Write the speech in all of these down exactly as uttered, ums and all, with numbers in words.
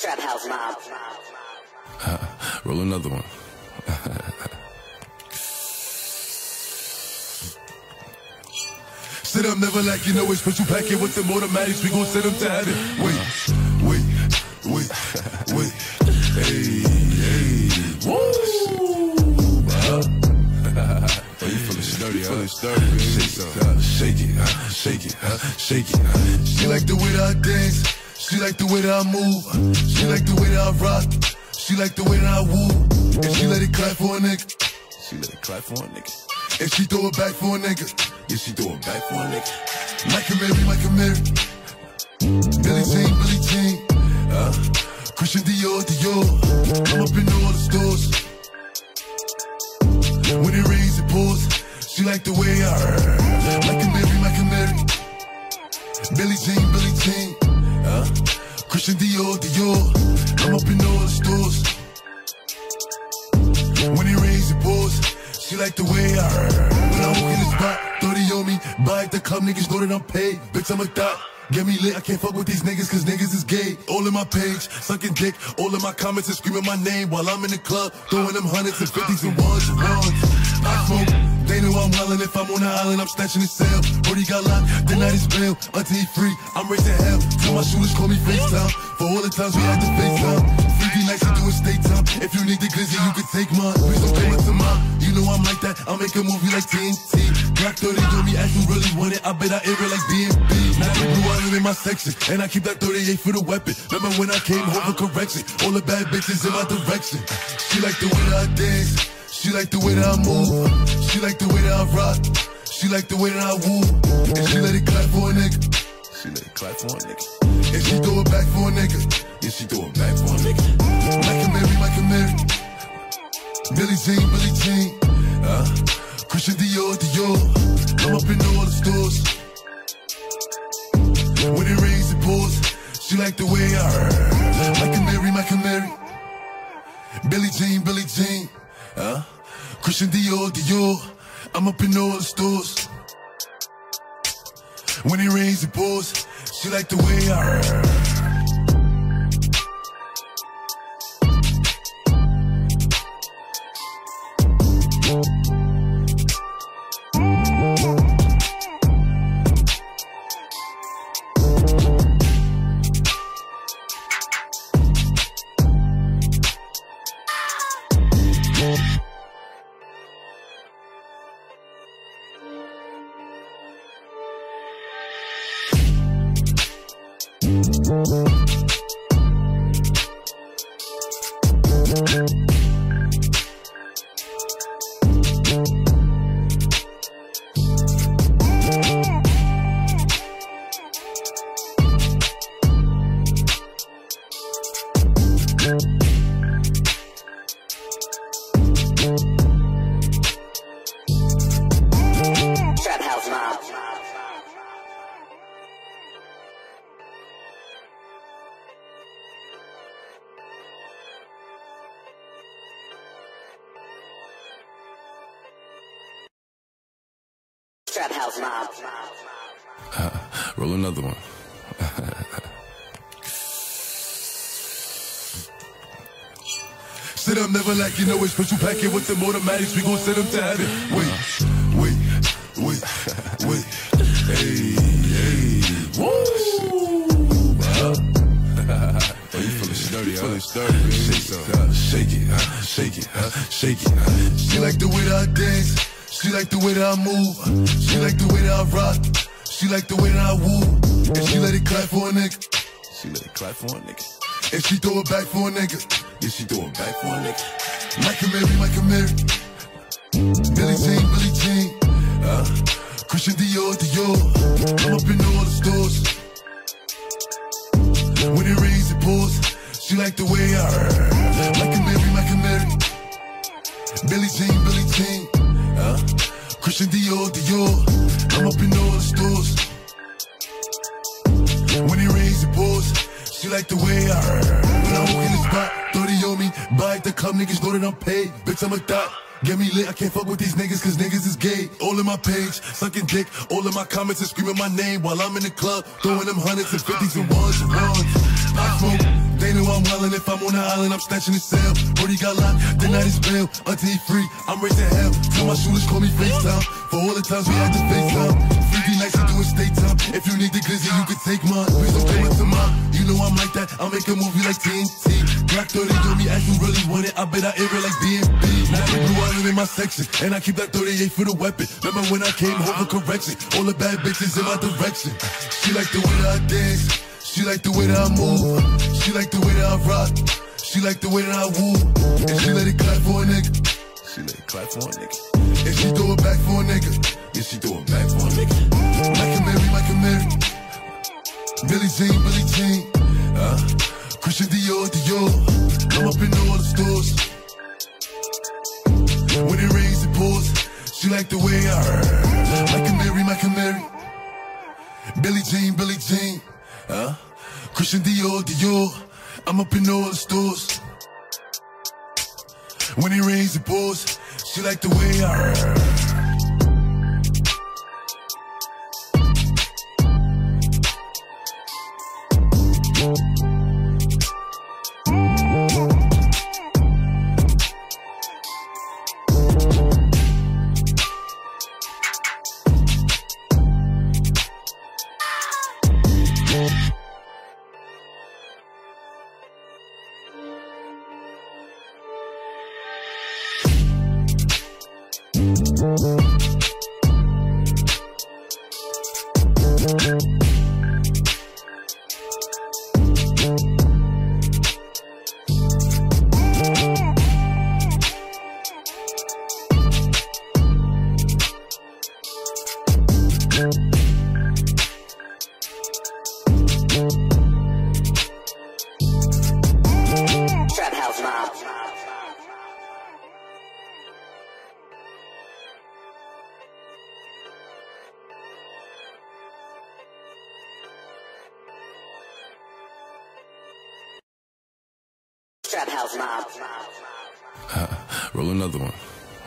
Trap House Mob. Uh, roll another one. Sit up, never like you know it's special packet with them automatics. We gon' send them to heaven. Wait, wait, wait, wait. Hey, hey. Woo! Uh, Oh, you feeling sturdy, huh? feeling sturdy, man. Shake it, uh, shake it, uh, shake it, uh, shake it. Uh. She like the way that I dance. She like the way that I move. She like the way that I rock. She like the way that I woo. And she let it clap for a nigga. She let it clap for a nigga. And she throw it back for a nigga. Yeah, she throw it back for a nigga. Micah Mary, Micah Mary. Billie Jean, Billie Jean. Uh, Christian Dior, Dior. I'm up in all the stores. When it rains, it pours. She like the way I heard. Micah Mary, Micah Mary. Billie Jean, Billie Jean. Uh, Christian Dior, Dior. I'm up in all the stores. When it rains, it pours. She like the way I heard. When I walk in the spot, thirty on me. Buy at the club, niggas know that I'm paid. Bitch, I'm a thot. Get me lit, I can't fuck with these niggas cause niggas is gay. All in my page, sucking dick. All in my comments and screaming my name while I'm in the club. Throwing them hundreds and fifties and ones and ones. I smoke, they know I'm wildin'. If I'm on the island, I'm snatching his cell. Brody got locked, the night is bail. Until he free, I'm raising hell. Till my shooters call me FaceTime. For all the times we had to FaceTime. Freaky nights to do a state time. If you need the glizzy, you can take mine. Please don't pay it to mine. You know I'm like that, I'll make a movie like T N T. Glock thirty on me, as you really want it. I bet I air it like B N B. Now they blue island in my section, and I keep that thirty-eight for the weapon. Remember when I came home for correction? All the bad bitches in my direction. She like the way that I dance. She like the way that I move. She like the way that I rock. She like the way that I woo. And she let it clap for a nigga. She let it clap for a nigga. And she throw it back for a nigga. Yeah, she throw it back for a nigga. Micah Mary, Micah Mary. Billie Jean, Billie Jean. Uh, Christian Dior, Dior. I'm up in all the stores. When it rains, it pours. She like the way I heard. Micah Mary, Micah Mary. Billie Jean, Billie Jean. Uh, Christian Dior, Dior. I'm up in all the stores. When it rains, it pours. She like the way I heard. Trap House Mob. Trap House Mob. Uh, roll another one. Sit up, never like you know it's special packet with them automatics. We gon' send them to heaven. Wait, wait, wait, wait. Hey, hey. Woo! Uh, Oh, you feeling sturdy, huh? feeling sturdy, man. Shake it, uh, shake it, uh, shake it, uh, shake it. Uh. She like the way that I dance. She like the way that I move. She like the way that I rock. She like the way that I woo. And she let it clap for a nigga. She let it clap for a nigga. And she throw it back for a nigga. Yeah, she throw it back for a nigga. Micah Mary, Micah Mary. Billie Jean, Billie Jean. Uh, Christian Dior, Dior. I'm up in all the stores. When it rains, it pours. She like the way I heard. Micah Mary, Micah Mary. Billie Jean, Billie Jean. Uh, Christian Dior, Dior. I'm up in all the stores. When it rains, it pours. She like the way I heard. When I walk in the spot, thirty on me. Buy at the club, niggas know that I'm paid. Bitch, I'm a thot. Get me lit, I can't fuck with these niggas cause niggas is gay. All in my page, sucking dick. All in my comments and screaming my name while I'm in the club. Throwing them hundreds and fifties and ones and ones. I smoke, they know I'm wildin'. wildin'. If I'm on the island, I'm snatching his cell. Brody got locked, the night is bail. Until he free, I'm raising hell. Tell my shooters call me FaceTime. For all the times we had to FaceTime. fifty nights to do a state time. If you need the glizzy, you can take mine. Please don't come up to mine. You know I'm like that. I'll make a movie like T N T. Glock thirty on me, as you really want it. I bet I air it like B and B. Now the blue island in my section, and I keep that thirty-eight for the weapon. Remember when I came home for correction? All the bad bitches in my direction. She like the way that I dance. She like the way that I move. She like the way that I rock. She like the way that I woo. And she let it clap for a nigga. She let it clap for a nigga. And she throw it back for a nigga. Yeah, she throw it back for a nigga. Michael Mary, Michael Mary. Billie Jean, Billie Jean. Uh, Christian Dior, Dior. I'm up in all the stores. When it rains, it pours. She like the way I heard. Michael Mary, Michael Mary. Billie Jean, Billie Jean. Uh, Christian Dior, Dior. I'm up in all the stores. When it rains, it pours. She like the way I heard. Trap House Mob. Trap House Mob. Roll another one.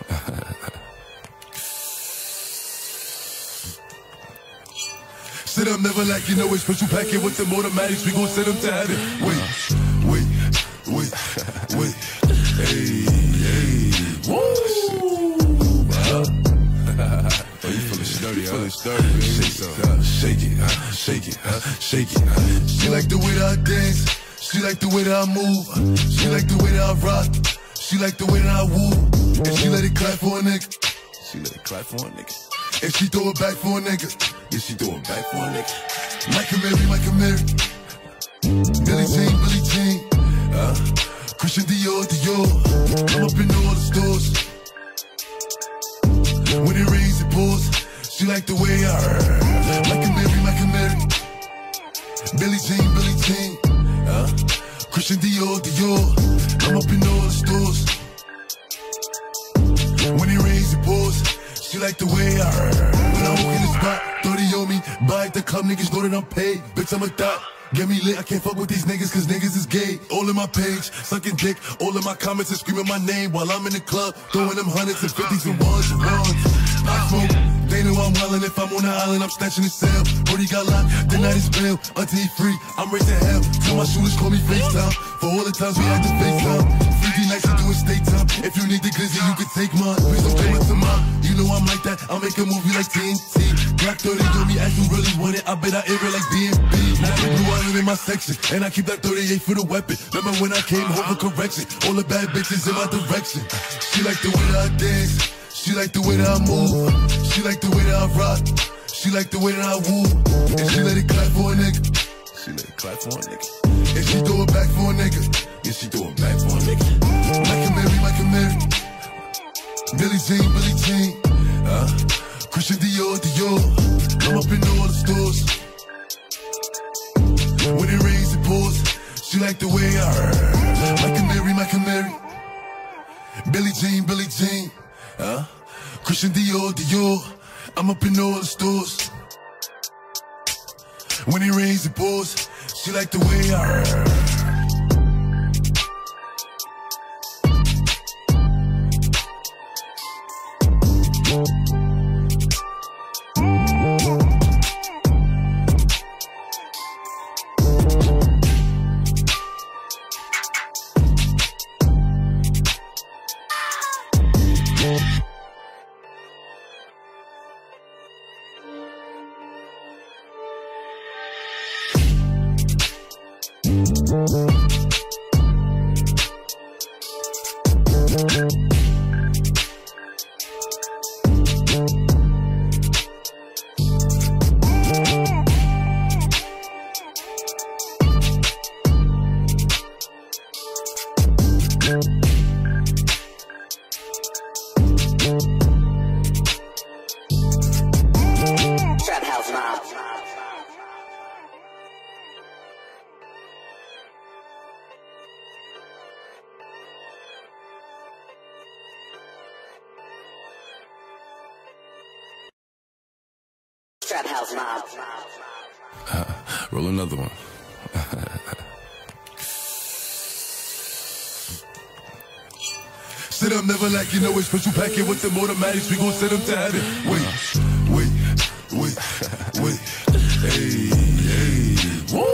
Sit up, never like you know it's special packet with them automatics. We gon' send them to heaven. Wait, wait, wait, wait. Hey, hey, woo! Oh, you feeling sturdy, huh? Feeling sturdy, baby. Shake it, uh, shake it, uh, shake it, uh, shake it. Uh. She like the way that I dance. She like the way that I move. She like the way that I rock. She like the way that I woo. And she let it clap for a nigga. She let it clap for a nigga. And she throw it back for a nigga. Yeah, she throw it back for a nigga. Michael Mary, Michael Mary. Billie Jean, Billie Jean. Uh, Christian Dior, Dior. I'm up in all the stores. When it rains, it pours. She like the way I heard. Michael Mary, Michael Mary. Billie Jean, Billie Jean. Uh, Christian Dior, Dior. I'm up in all the stores. When it rains, it pours. She like the way I heard. When I walk in the spot, thirty on me. Buy at the club, niggas know that I'm paid. Bitch, I'm a thot. Get me lit, I can't fuck with these niggas cause niggas is gay. All in my page, sucking dick. All in my comments and screaming my name while I'm in the club. Throwing them hundreds and fifties and ones and ones. I smoke, they know I'm wildin'. If I'm on the island, I'm snatching his cell. Brody got locked, the night is bail. Until he free, I'm raising hell. Tell my shooters call me FaceTime. For all the times we had to FaceTime. fifty nights to do a state time. If you need the glizzy, you can take mine. Please don't come up to mine. You know I'm like that. I'll make a movie like T N T. Glock thirty on me, as you really want it. I bet I air it like B and B. Now the blue island in my section, and I keep that thirty-eight for the weapon. Remember when I came home for correction? All the bad bitches in my direction. She like the way that I dance. She like the way that I move. She like the way that I rock. She like the way that I woo. And she let it clap for a nigga. She let it clap for a nigga. And she throw it back for a nigga. Yeah, she throw it back for a nigga. Michael Mary, Michael Mary. Billie Jean, Billie Jean. Uh, Christian Dior, Dior. I'm up in all the stores. When it rains, it pours. She like the way I heard. Michael Mary, Michael Mary. Billie Jean, Billie Jean. Uh, Christian Dior, Dior. I'm up in all the stores. When it rains, it pours. She like the way I heard. Trap House Mob. Trap House Mob. Uh, roll another one. Sit up, never like you know it's special packet with them automatics. We gon' send them to heaven. Wait, wait, wait, wait. Hey, hey. Woo!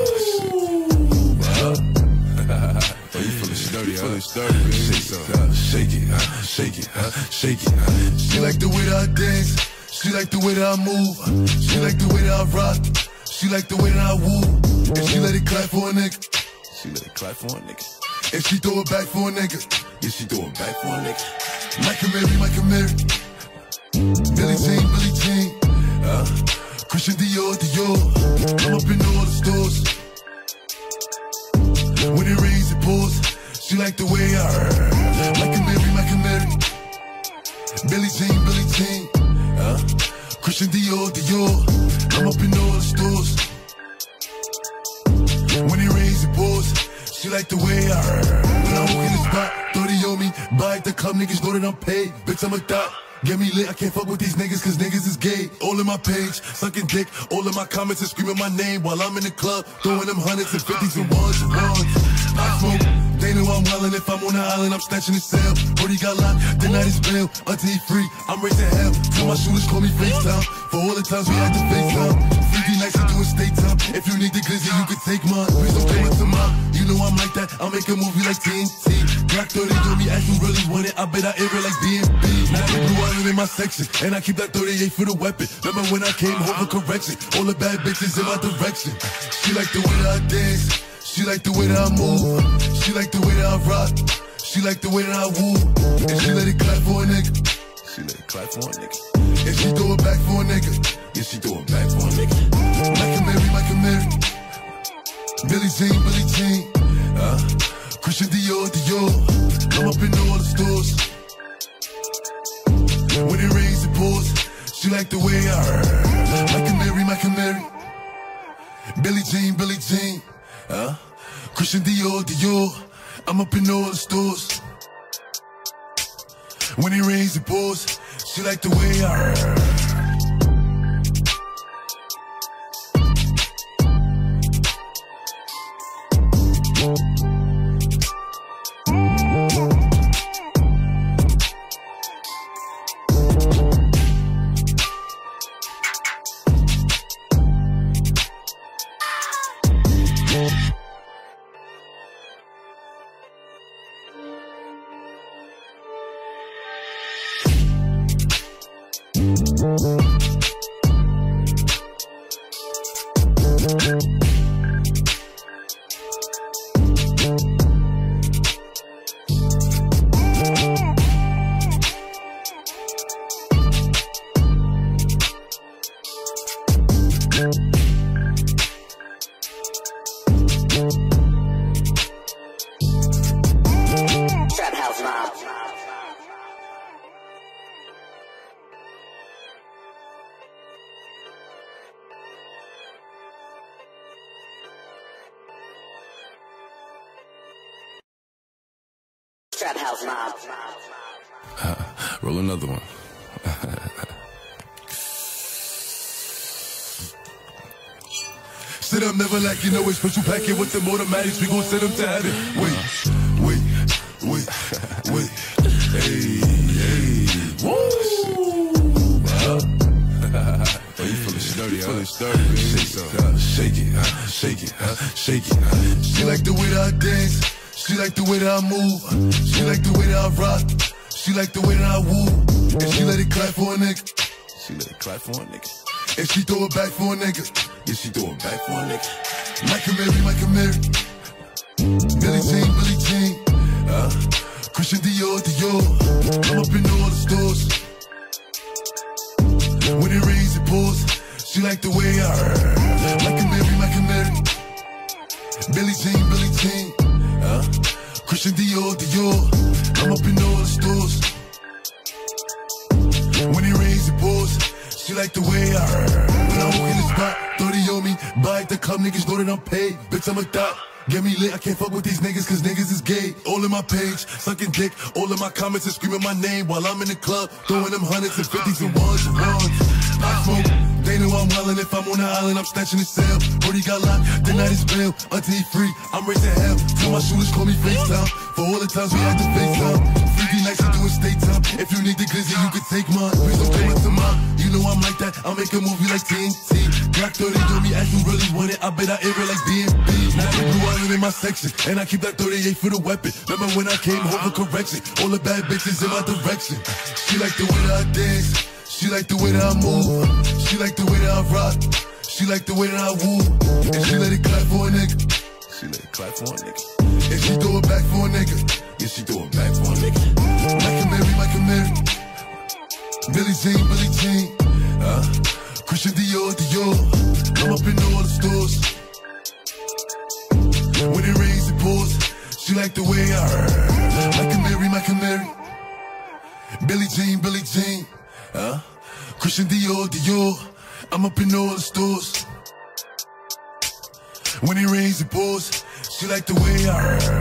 Oh, you feeling sturdy, huh? Feeling sturdy, man. Shake it, uh, shake it, uh, shake it, uh, shake it. Uh. She like the way that I dance. She like the way that I move. She like the way that I rock. She like the way that I woo. And she let it clap for a nigga. She let it clap for a nigga. And she throw it back for a nigga. Yeah, she throw it back for a nigga. Michael Mary, Michael Mary. Billie Jean, Billie Jean. Uh, Christian Dior, Dior. I'm up in all the stores. When it rains, it pours. She like the way I heard. Michael Mary, Michael Mary. Billie Jean, Billie Jean. Uh, Christian Dior, Dior. I'm up in all the stores. When it rains, it pours. She like the way I heard. When I walk in the spot, thirty on me. Buy at the club, niggas know that I'm paid. Bitch, I'm a thot. Get me lit, I can't fuck with these niggas cause niggas is gay. All in my page, sucking dick. All in my comments and screaming my name while I'm in the club. Throwing them hundreds and fifties and ones and ones. I smoke. They know I'm wildin'. If I'm on the island, I'm snatching the cell. Brody got locked, the night is bail. Until he free, I'm raising hell. Tell my shooters call me FaceTime. For all the times we had to FaceTime. fifty nights I do a state time. If you need the glizzy, you can take mine. Please don't play with the mom. You know I'm like that. I'll make a movie like T N T. Black thirty on me, as you really want it. I bet I air it like D M B. Now the blue island in my section. And I keep that thirty-eight for the weapon. Remember when I came home for correction? All the bad bitches in my direction. She like the way that I dance. She like the way that I move. She like the way that I rock. She like the way that I woo. And she let it clap for a nigga. She let it clap for a nigga. And she throw it back for a nigga. Yeah, she throw it back for a nigga. Michael Mary, Michael Mary. Billie Jean, Billie Jean. Uh, Christian Dior, Dior. I'm up in all the stores. When it rains, it pours. She like the way I heard. Michael Mary, Michael Mary. Billie Jean, Billie Jean. Uh, Christian Dior, Dior. I'm up in all the stores. When it rains, it pours. She like the way I heard. Trap House Mob. Trap House Mob. Uh, roll another one. Sit up, never like you know it's special packet with them automatics. We gon' send them to heaven. Wait, wait, wait, wait. Hey, hey. Woo! Oh, you feeling sturdy, huh? Feeling sturdy, man. Shake it, uh, shake it, uh, shake it, uh, shake it. Uh. She like the way that I dance. She like the way that I move. She like the way that I rock. She like the way that I woo. And she let it clap for a nigga. She let it clap for a nigga. And she throw it back for a nigga. Yeah, she throw it back for a nigga. Michael Mary, Michael Mary. Billie Jean, Billie Jean. Uh, Christian Dior, Dior. I'm up in all the stores. When it rains, it pours. She like the way I heard. Michael Mary, Michael Mary. Billie Jean, Billie Jean. Uh, Christian Dior, Dior. I'm up in all the stores. When it rains, it pours. She like the way I heard. When I walk in the spot, thirty on me. Buy at the club, niggas know that I'm paid. Bitch, I'm a thot. Get me lit, I can't fuck with these niggas cause niggas is gay. All in my page, sucking dick. All in my comments and screaming my name while I'm in the club. Throwing them hundreds and fifties and ones and ones. I smoke, they know I'm wildin'. If I'm on the island, I'm snatching the cell. Brody got locked, the night is bail. Until he free, I'm raising hell. Till my shooters call me FaceTime. For all the times we had to FaceTime. Freaky nights and doing state time. If you need the glizzy, you can take mine. Please don't play with the mine. You know I'm like that, I'll make a movie like T N T. Glock thirty do me as you really want it. I bet I air it like D M B. Now the blue island in my section, and I keep that thirty-eight for the weapon. Remember when I came home for correction? All the bad bitches in my direction. She like the way that I dance. She like the way that I move. She like the way that I rock. She like the way that I woo. And she let it clap for a nigga. She let it clap for a nigga. And she throw it back for a nigga. Yeah, she throw it back for a nigga. Michael Mary, Michael Mary. Billie Jean, Billie Jean. Uh, Christian Dior, Dior. I'm up in all the stores. When it rains, it pours. She like the way I heard. Michael Mary, Michael Mary. Billie Jean, Billie Jean. Uh, Christian Dior, Dior. I'm up in all the stores. When it rains, it pours. She like the way I heard.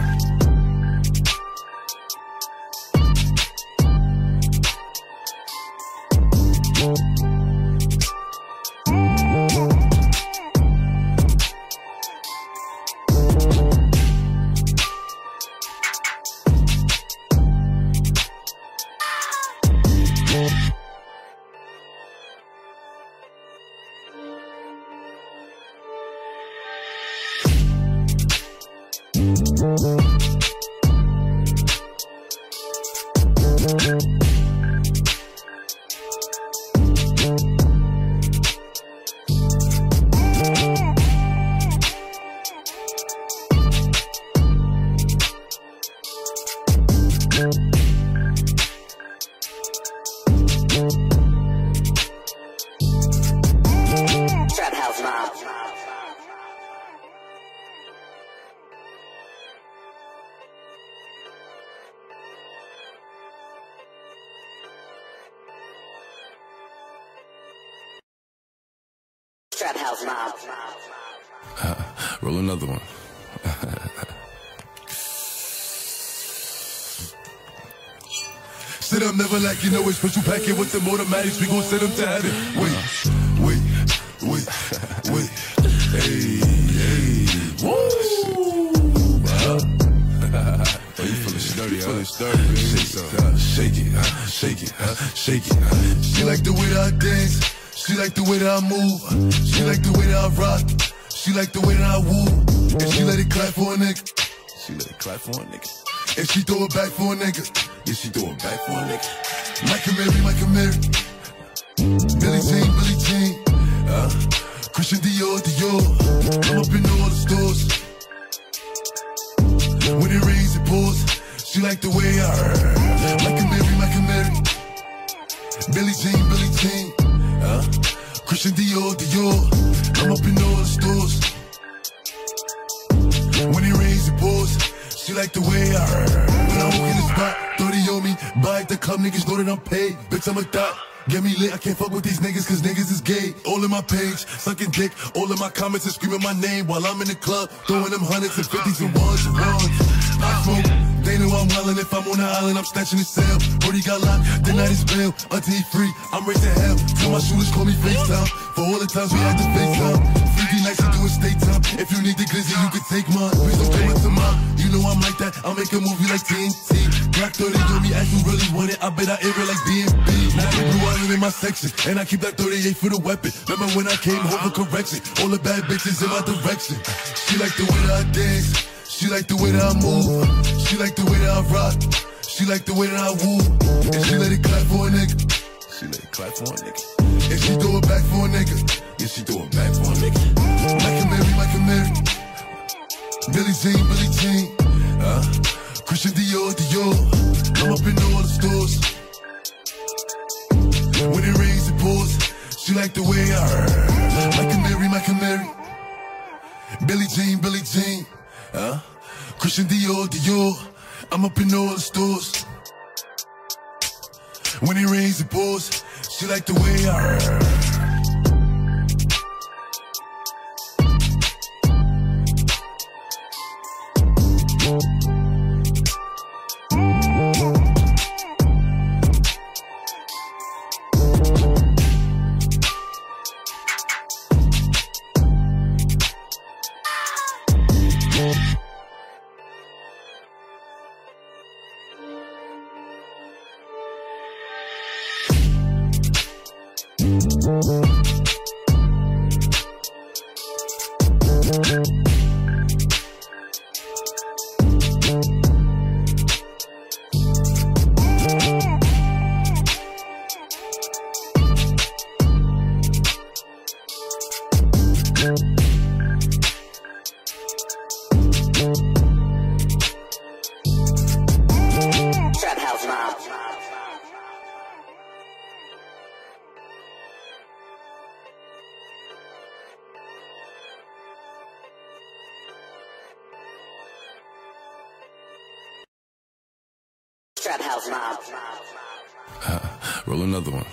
Trap House Mob. Trap House Mob. Uh, roll another one. Sit up, never like you know it's special packet with them automatics. We gon' send them to heaven. Wait, wait, wait, wait. Hey, hey, woo! Oh, you feelin' sturdy, you feelin' sturdy, baby. Shake it, uh, shake it, uh, shake it, uh, shake it. She like the way that I dance. She like the way that I move. She like the way that I rock. She like the way that I woo. And she let it clap for a nigga. She let it clap for a nigga. And she throw it back for a nigga. Yeah, she throw it back for a nigga. Michael Mary, Michael Mary. Billie Jean, Billie Jean. Uh, Christian Dior, Dior. I'm up in all the stores. When it rains, it pours. She like the way I heard. Michael Mary, Michael Mary. Billie Jean, Billie Jean. Uh, Christian Dior, Dior. I'm up in all the stores. When it rains, it pours. She like the way I heard. When I walk in the spot, thirty on me. Buy at the club, niggas know that I'm paid. Bitch, I'm a thot. Get me lit, I can't fuck with these niggas cause niggas is gay. All in my page, sucking dick. All in my comments and screaming my name while I'm in the club. Throwing them hundreds and fifties and ones and ones. I smoke, they know I'm wildin'. If I'm on the island, I'm snatching the cell. Brody got locked, the night is bail. Until he free, I'm raising hell. Till my shooters call me FaceTime. For all the times we had to FaceTime. Freaky nights and doing state time. If you need the glizzy, you can take mine. Please don't play with the mine. You know I'm like that, I'll make a movie like T N T. Glock thirty do me as you really want it. I bet I air it like D M B. Now the blue island in my section, and I keep that thirty-eight for the weapon. Remember when I came home for correction? All the bad bitches in my direction. She like the way that I dance. She like the way that I move. She like the way that I rock. She like the way that I woo. And she let it clap for a nigga. She let it clap for a nigga. And she throw it back for a nigga. Yeah, she throw it back for a nigga. Michael Mary, Michael Mary. Billie Jean, Billie Jean. Uh, Christian Dior, Dior. I'm up in all the stores. When it rains, it pours. She like the way I heard. Michael Mary, Michael Mary. Billie Jean, Billie Jean. Uh, Christian Dior, Dior. I'm up in all the stores. When it rains, it pours. She like the way I heard. Trap House Mob. Trap House Mob. Uh, roll another one.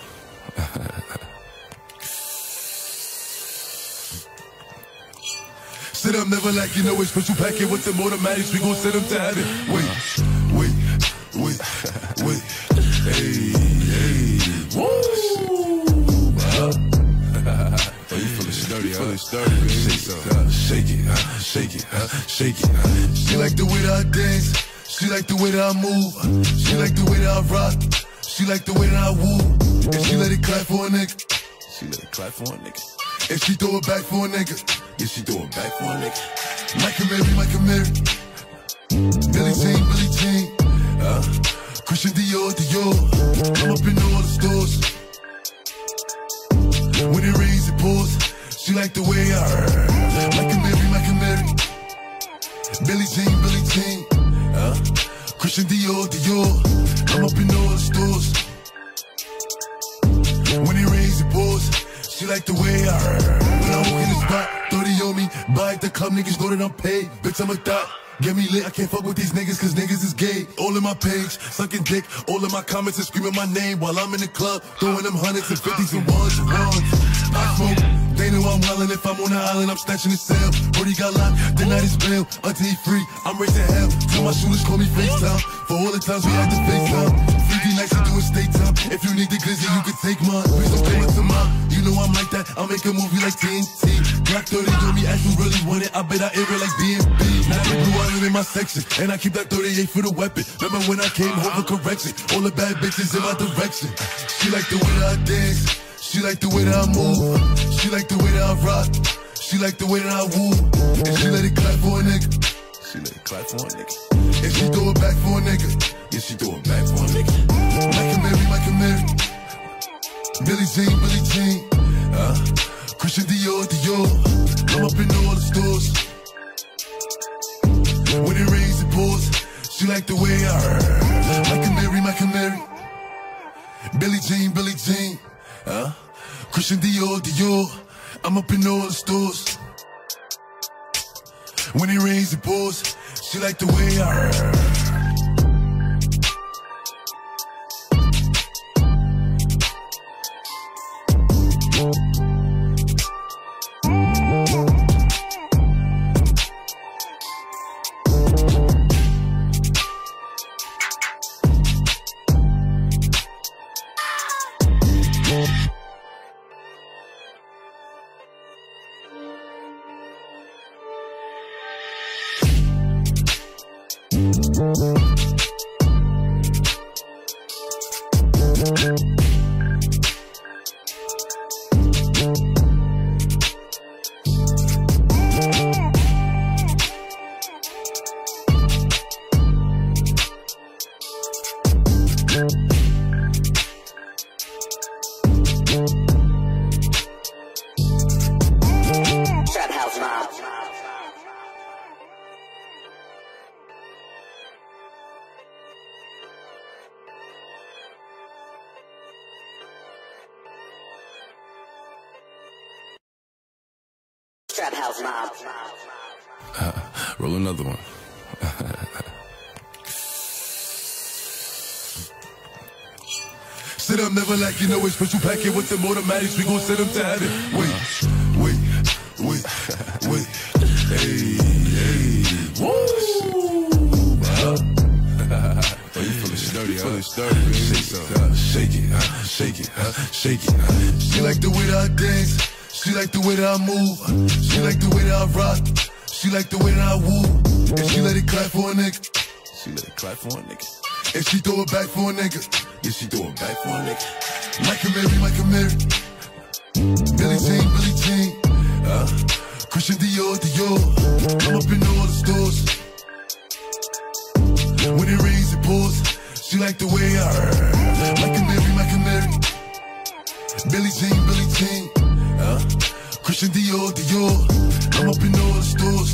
Sit up, never like you know it's special packet with the automatics. We gon' send them to heaven. Wait, wait, wait, wait. Hey, hey, woo! Uh, Oh, you feeling sturdy, huh? Sturdy, baby. Shake it, uh, shake it, uh, shake it, uh, shake it. Uh. She like the way that I dance. She like the way that I move. She like the way that I rock. She like the way that I woo. And she let it clap for a nigga. She let it clap for a nigga. And she throw it back for a nigga. Yeah, she throw it back for a nigga. Michael Mary, Michael Mary. Billie Jean, Billie Jean. Uh, Christian Dior, Dior. I'm up in all the stores. When it rains, it pours. She like the way I heard. Michael Mary, Michael Mary. Billie Jean, Billie Jean. Uh, Christian Dior, Dior. I'm up in all the stores. When it rains, it pours. She like the way I heard. When I walk in the spot, thirty on me. Buy at the club, niggas know that I'm paid. Bitch, I'm a thot. Get me lit, I can't fuck with these niggas cause niggas is gay. All in my page, sucking dick. All in my comments and screaming my name while I'm in the club. Throwing them hundreds and fifties and ones and ones. I smoke, they know I'm wildin'. If I'm on the island, I'm snatching his cell. Brody got locked, the night is bail. Until he free, I'm raising hell. Till my shooters call me FaceTime. For all the times we had to FaceTime. Freaky nights to do a state time. If you need the glizzy, you can take mine. Please don't come into mine. You know I'm like that, I'll make a movie like T N T. Black thirty on me, ask who really want it. I bet I air it like B and B. Now the blue island in my section, and I keep that thirty-eight for the weapon. Remember when I came home for correction? All the bad bitches in my direction. She like the way that I dance. She like the way that I move. She like the way that I rock. She like the way that I woo. And she let it clap for a nigga. She let it clap for a nigga. And she throw it back for a nigga. Yeah, she throw it back for a nigga. Michael Mary, Michael Mary. Billie Jean, Billie Jean. Uh, Christian Dior, Dior. I'm up in all the stores. When it rains, it pours. She like the way I heard. Michael Mary, Michael Mary. Billie Jean, Billie Jean. Uh, Christian Dior, Dior. I'm up in all the stores. When it rains, it pours. She like the way I heard. Trap House Mob. Trap House Mob. Uh, roll another one. Sit up, never like you know it's special packet with them automatics. We gon' send them to heaven. Wait, wait, wait, wait. Hey, hey, woo! Oh, you feeling sturdy, huh? Feeling sturdy, man. Shake it, uh, shake it, uh, shake it, uh, shake it. Uh. She like the way that I dance. She like the way that I move. She like the way that I rock. She like the way that I woo. And she let it clap for a nigga. She let it clap for a nigga. And she throw it back for a nigga. Yeah, she throw it back for a nigga. Michael Mary, Michael Mary. Billie Jean, Billie Jean. Uh, Christian Dior, Dior. I'm up in all the stores. When it rains, it pours. She like the way I heard. Michael Mary, Michael Mary. Billie Jean, Billie Jean. Uh, Christian Dior, Dior. I'm up in all the stores.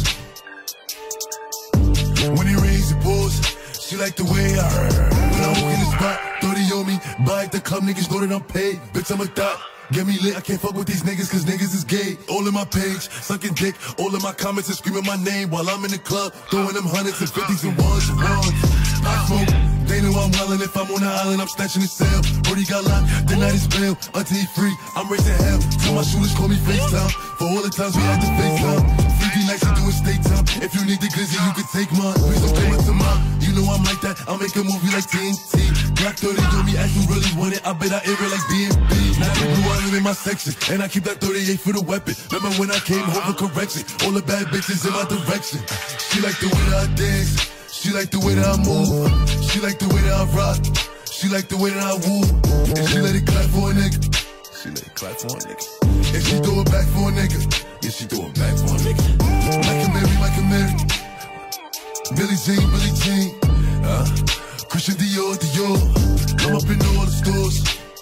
When it rains, it pours. She like the way I heard. When I walk in the spot, thirty on me. Buy at the club, niggas know that I'm paid. Bitch, I'm a thot. Get me lit, I can't fuck with these niggas cause niggas is gay. All in my page, sucking dick. All in my comments and screaming my name while I'm in the club. Throwing them hundreds and fifties and ones and ones. I smoke, they know I'm wildin'. If I'm on the island, I'm snatching the cell. Brody got locked, the night is bail. Until he free, I'm raising hell. Till my shooters call me FaceTime. For all the times we had to FaceTime. fifty nights to do a state time. If you need the glizzy, you can take mine. Please don't claim it to mine. You know I'm like that, I'll make a movie like T N T. Black thirty on me, as you really want it. I bet I air it like B and B. Now they blue island in my section. And I keep that thirty-eight for the weapon. Remember when I came home for correction? All the bad bitches in my direction. She like the way that I dance. She like the way that I move. She like the way that I rock. She like the way that I woo. And she let it clap for a nigga. She let it clap for a nigga. And she throw it back for a nigga. Yeah, she throw it back for a nigga. Michael Mary, Michael Mary. Billie Jean, Billie Jean. Uh, Christian Dior, Dior. I'm up in all the stores.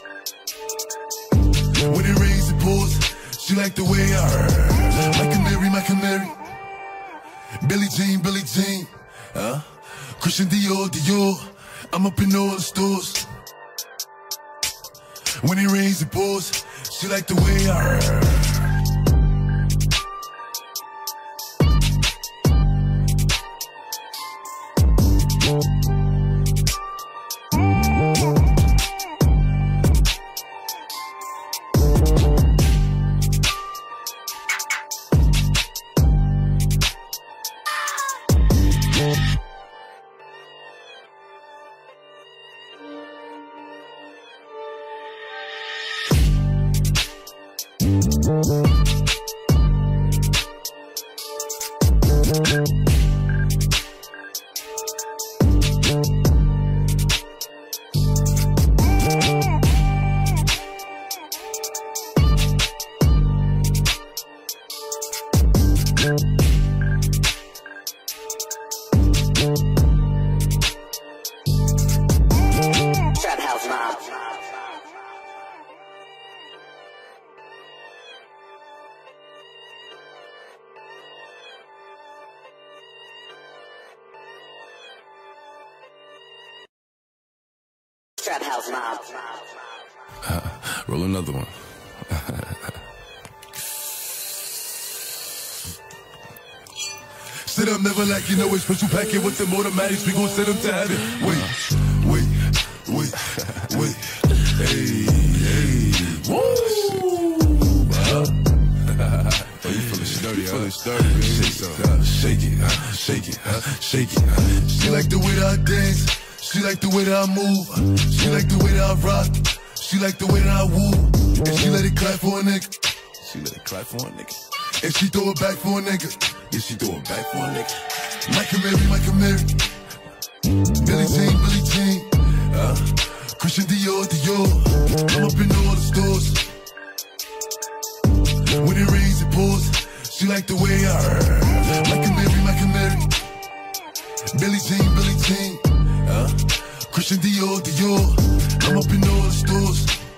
When it rains, it pours. She like the way I heard. Michael Mary, Michael Mary. Billie Jean, Billie Jean. Uh, Christian Dior, Dior. I'm up in all the stores. When it rains, it pours. She like the way I heard. Trap House Mob. Trap House Mob. Uh, roll another one. Sit up, never like you know it's special packet with them automatics. We gon' send them to heaven. Wait, wait, wait, wait. Hey, hey, woo! Oh, you feeling sturdy, huh? Feeling sturdy, man. Shake it, uh, shake it, uh, shake it, uh, shake it. Uh. She like the way that I dance. She like the way that I move. She like the way that I rock. She like the way that I woo. And she let it clap for a nigga. She let it clap for a nigga. And she throw it back for a nigga. Yeah, she throw it back for a nigga. Michael Mary, Michael Mary. Billie Jean, Billie Jean. Uh, Christian Dior, Dior. I'm up in all the stores. When it rains, it pours. She like the way I heard. Michael Mary, Michael Mary. Billie Jean, Billie Jean. Uh, Christian Dior, Dior. I'm up in all the stores.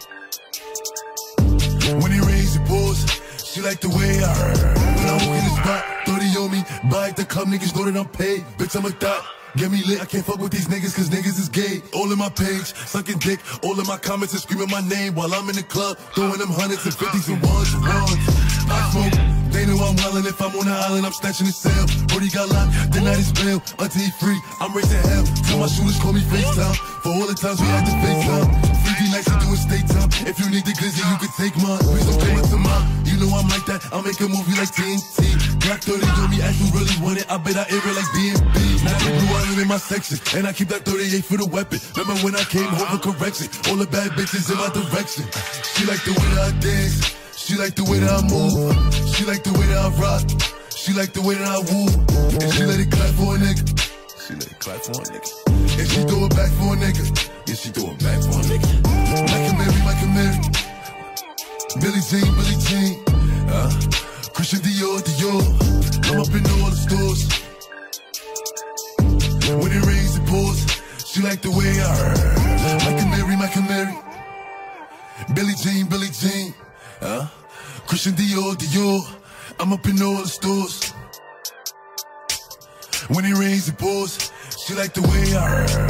When it rains, it pours. She like the way I heard. When I walk in the spot, thirty on me. Buy at the club, niggas know that I'm paid. Bitch, I'm a thot. Get me lit, I can't fuck with these niggas cause niggas is gay. All in my page, sucking dick. All in my comments and screaming my name while I'm in the club. Throwing them hundreds and fifties and ones and ones. I smoke, They know I'm wildin'. If I'm on the island, I'm snatching his cell. Brody got locked, the night is bail. Until he free, I'm raising hell. Till my shooters call me FaceTime. For all the times we had to FaceTime. Freaky nights to do a state time. If you need the glizzy, you can take mine. Please don't come into mine. You know I'm like that. I'll make a movie like T N T. Glock thirty on me, ask who really want it. I bet I air it like D M B. Now they blue island in my section, and I keep that thirty-eight for the weapon. Remember when I came home for correction? All the bad bitches in my direction. She like the way that I dance. She like the way that I move. She like the way that I rock. She like the way that I woo. And she let it clap for a nigga. She let it clap for a nigga. And she throw it back for a nigga. Yeah, she throw it back for a nigga. Mike and Mary, Mike and Mary. Billie Jean, Billie Jean. Uh, Christian Dior, Dior. I'm up in all the stores. When it rains, it pours. She like the way I heard. Mike and Mary, Mike and Mary. Billie Jean, Billie Jean. Uh, Christian Dior, Dior. I'm up in all the stores. When it rains, it pours. She like the way I heard.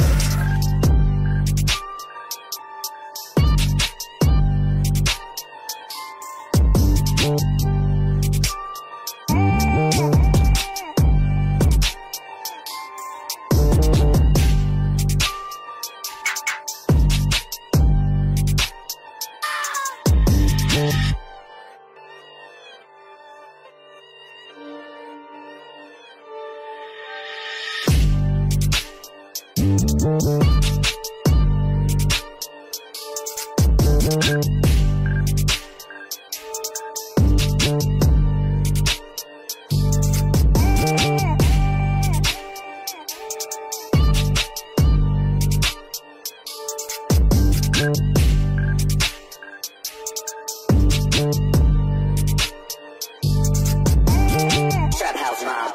Trap House Mob.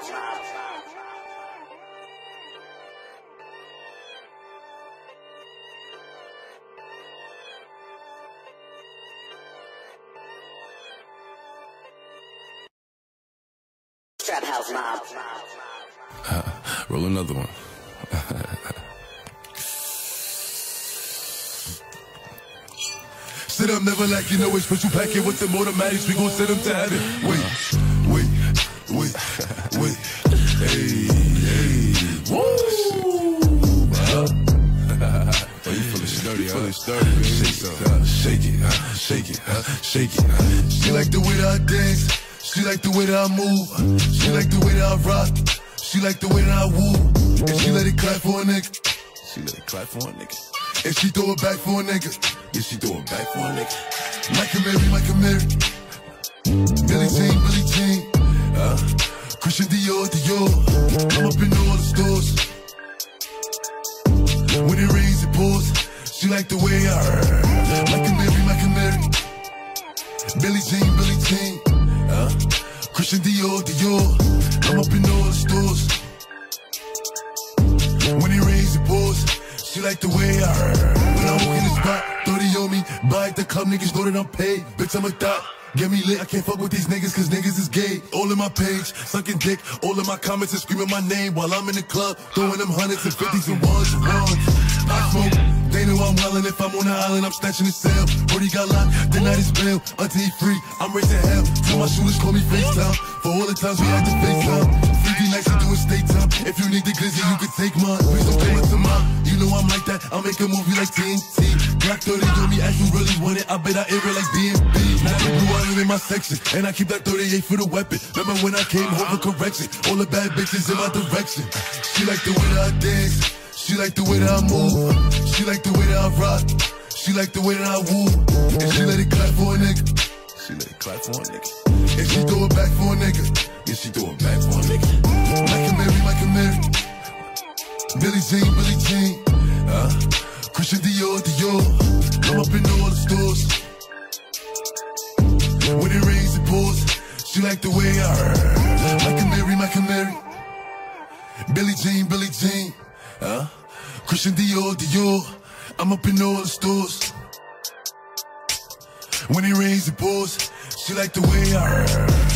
Trap House Mob. Roll another one. Sit up, never like you know it's special packet with them automatics. We gon' send them to heaven. Wait, wait, wait, wait. Hey, hey, woo! Oh, you feeling sturdy, huh? Feeling sturdy, man. Shake it, huh? Shake it, huh? Shake it, huh? Shake it, huh? She like the way that I dance. She like the way that I move. She like the way that I rock. She like the way that I woo. And she let it clap for a nigga. She let it clap for a nigga. And she throw it back for a nigga. Yeah, she throw it back for a nigga. Mike and Mary, Mike and Mary. Billie Jean, Billie Jean. Uh, Christian Dior, Dior. I'm up in all the stores. When it rains, it pours. She like the way I heard. Mike and Mary, Mike and Mary. Billie Jean, Billie Jean. Uh, Christian Dior, Dior. I'm up in all the stores. When it rains, it pours. She like the way I heard. When I walk in the spot, thirty on me. Buy at the club, niggas know that I'm paid. Bitch, I'm a thot. Get me lit, I can't fuck with these niggas cause niggas is gay. All in my page, sucking dick. All in my comments and screaming my name while I'm in the club. Throwing them hundreds and fifties and ones and ones. I smoke, they know I'm wildin'. If I'm on the island, I'm snatching his cell. Brody got locked, the night is bail. Until he free, I'm raising hell. Till my shooters call me FaceTime. For all the times we had to FaceTime. Freaky nights to do a state time. If you need the glizzy, you can take mine. Please don't come into mine. You know I'm like that. I'll make a movie like T N T. Glock thirty on me, ask who really want it. I bet I air it like D M B. Now they blue island in my section, and I keep that thirty-eight for the weapon. Remember when I came home for correction? All the bad bitches in my direction. She like the way that I dance. She like the way that I move. She like the way that I rock. She like the way that I woo. And she let it clap for a nigga. She let it clap for a nigga. And she throw it back for a nigga. Yeah, she throw it back for a nigga. Mike and Mary, Mike and Mary. Billie Jean, Billie Jean. Uh, Christian Dior, Dior. I'm up in all the stores. When it rains, it pours. She like the way I heard. Mike and Mary, Mike and Mary. Billie Jean, Billie Jean. Uh, Christian Dior, Dior. I'm up in all the stores. When it rains, it pours. She like the way I heard.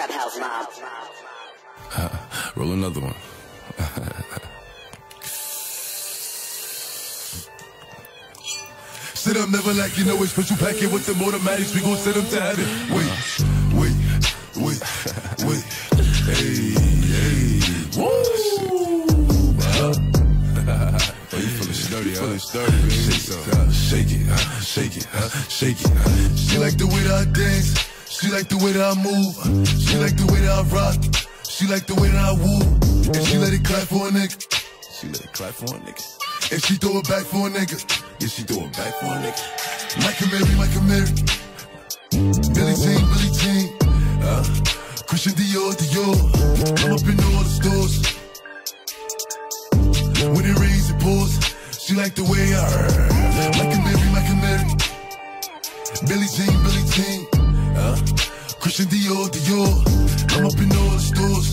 Trap House Mob. Uh, roll another one. Sit up, never like you know a special packet with them automatics. We gon' send them to heaven. Wait, wait, wait, wait. Hey, hey, woo! Uh, Oh, you feeling sturdy, huh? Feeling sturdy, man. Shake it, uh, shake it, uh, shake it, uh, shake it. She like the way that I dance. She like the way that I move. She like the way that I rock. She like the way that I woo. And she let it clap for a nigga. She let it clap for a nigga. And she throw it back for a nigga. Yeah, she throw it back for a nigga. Micah Mary, Micah Mary. Billie Jean, Billie Jean. Uh, Christian Dior, Dior. I'm up in all the stores. When it rains, it pours. She like the way I heard. Micah Mary, Micah Mary. Billie Jean, Billie Jean. Uh, Christian Dior, Dior. I'm up in all the stores.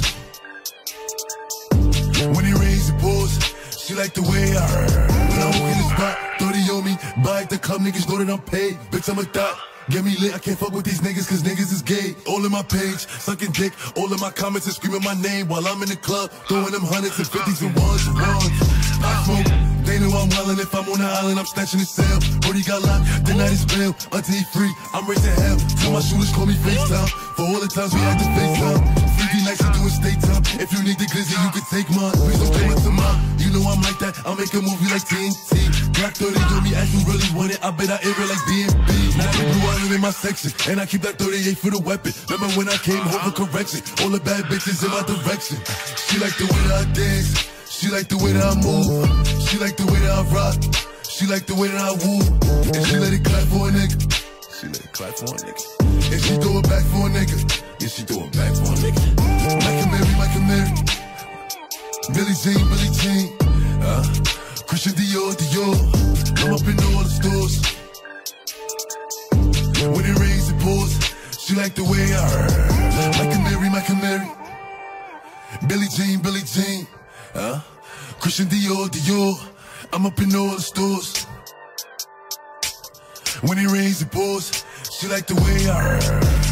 When it rains, it pours. She like the way I heard. When I walk in the spot, thirty on me. Buy at the club, niggas know that I'm paid. Bitch, I'm a thot. Get me lit, I can't fuck with these niggas cause niggas is gay. All in my page, sucking dick. All in my comments and screaming my name while I'm in the club. Throwing them hundreds and fifties and ones and ones. I smoke, they know I'm wildin'. If I'm on the island, I'm snatching his cell. Brody got locked, the night is bail. Until he free, I'm raising hell. Till my shooters call me FaceTime. For all the times we had to FaceTime. Freaky nights to do a state time. If you need the glizzy, you can take mine. Please don't come into mine. You know I'm like that, I'll make a movie like T N T. Black thirty on me, as you really want it. I bet I air it like D M B. Now they blue island in my section, and I keep that thirty-eight for the weapon. Remember when I came home for correction? All the bad bitches in my direction. She like the way that I dance. She like the way that I move. She like the way that I rock. She like the way that I woo. And she let it clap for a nigga. She let it clap for a nigga. And she throw it back for a nigga. Yeah, she throw it back for a nigga. Micah Mary, Micah Mary. Billie Jean, Billie Jean. Uh, Christian Dior, Dior. I'm up in all the stores. When it rains, it pours. She like the way I heard. Micah Mary, Micah Mary. Billie Jean, Billie Jean. Uh, Christian Dior, Dior. I'm up in all the stores. When it rains, it pours. She like the way I heard.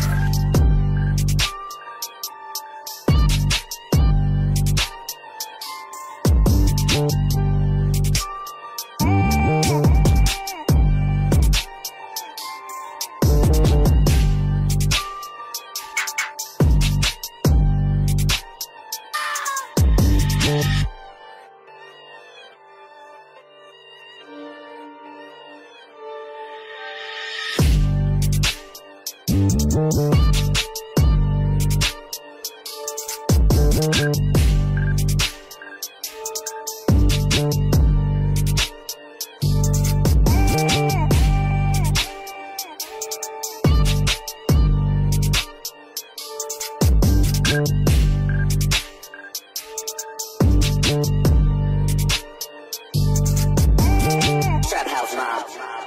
Trap House Mob.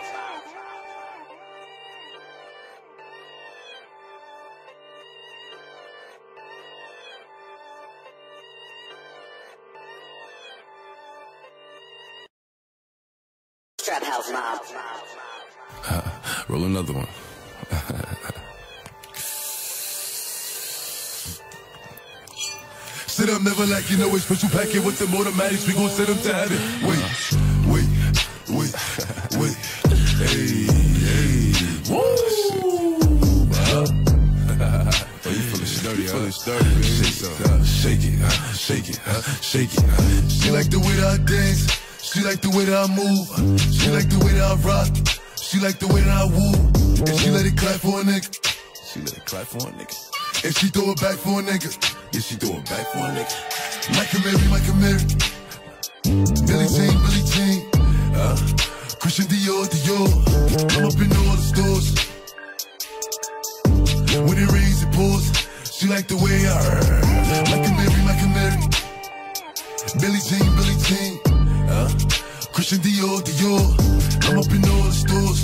Trap House Mob. Uh, roll another one. Sit up, never like you know a special packet with them automatics. We gon' send them to heaven. Wait, wait, wait, wait. Hey, hey, woo! Uh, oh, you feeling sturdy, huh? Feeling sturdy, man. Shake, uh, shake it, uh, shake it, uh, shake it. Uh, She like the way that I dance. She like the way that I move. She like the way that I rock. She like the way that I woo. And she let it clap for a nigga. she let it clap for a nigga. And she throw it back for a nigga. Yeah, she throw it back for a nigga. Micah Mary, Micah Mary. Billie Jean, Billie Jean. Uh, Christian Dior, Dior. I'm up in all the stores. When it rains, it pours. She like the way I heard. Micah Mary, Micah Mary. Billie Jean, Billie Jean. Uh, Christian Dior, Dior. I'm up in all the stores.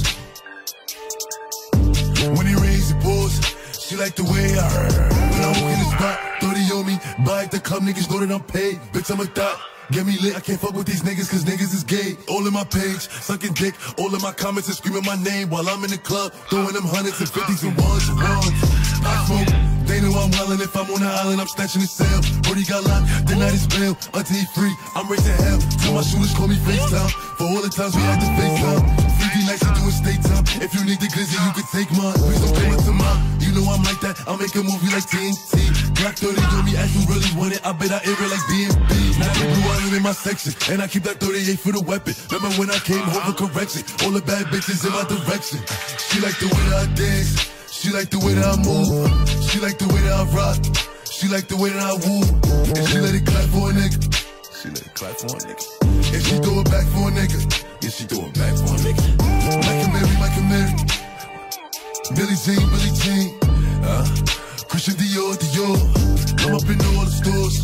When it rains, it pours. She like the way I heard. When I walk in the spot, thirty on me. Buy at the club, niggas know that I'm paid. Bitch, I'm a thot. Get me lit, I can't fuck with these niggas cause niggas is gay. All in my page, sucking dick. All in my comments and screaming my name while I'm in the club. Throwing them hundreds and fifties and ones and ones. I smoke, they know I'm wildin'. If I'm on the island, I'm snatching his cell. Brody got locked, the night is bail. Until he free, I'm raising hell. Till my shooters call me FaceTime. For all the times we had to FaceTime. Freaky nights to do a state time. If you need the glizzy, you can take mine. Please don't come into mine. You know I'm like that. I'll make a movie like T N T. Glock thirty on me, as you really want it. I bet I air it like B and B. Now they blue island in my section, and I keep that thirty-eight for the weapon. Remember when I came home for correction? All the bad bitches in my direction. She like the way that I dance. She like the way that I move. She like the way that I rock. She like the way that I woo. And she let it clap for a nigga. She let it clap for a nigga. And she throw it back for a nigga. Yeah, she throw it back for a nigga. Michael Mary, Michael Mary. Billie Jean, Billie Jean. Uh, Christian Dior, Dior. I'm up in all the stores.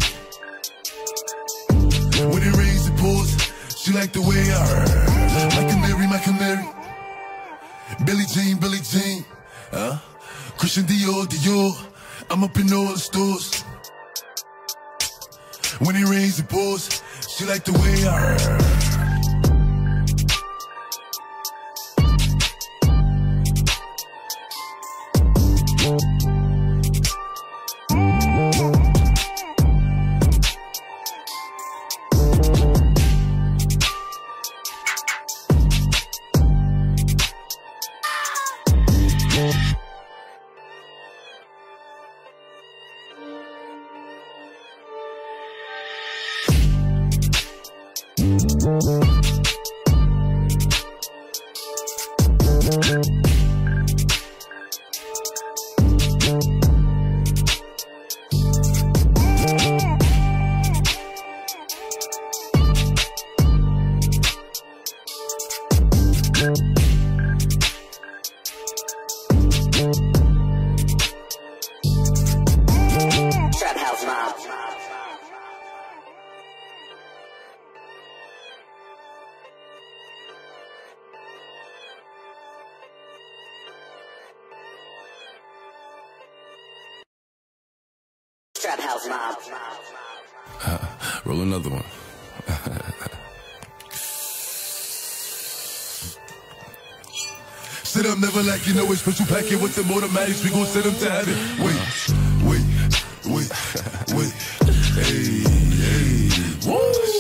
When it rains, it pours. She like the way I heard. Michael Mary, Michael Mary. Billie Jean, Billie Jean. Uh, Christian Dior, Dior. I'm up in all the stores. When it rains, it pours. She like the way I heard. Trap House Mob. Trap House Mob. Uh, roll another one. Sit up, never like you know it's special packet with them automatics. We gon' send them to heaven. Wait, wait, wait, wait. Hey, hey, woo!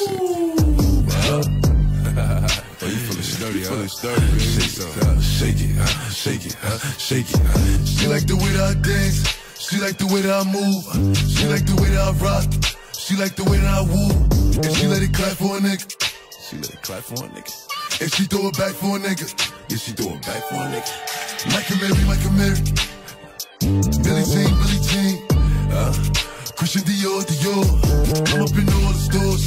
Oh, you feeling sturdy, huh? Feeling sturdy, baby. Shake it, uh, shake it, uh, shake it, uh, shake it. She like the way that I dance. She like the way that I move. She like the way that I rock. She like the way that I woo. And she let it clap for a nigga. She let it clap for a nigga. And she throw it back for a nigga. Yeah, she throw it back for a nigga. Michael Mary, Michael Mary. Billie Jean, Billie Jean. Uh, Christian Dior, Dior. I'm up in all the stores.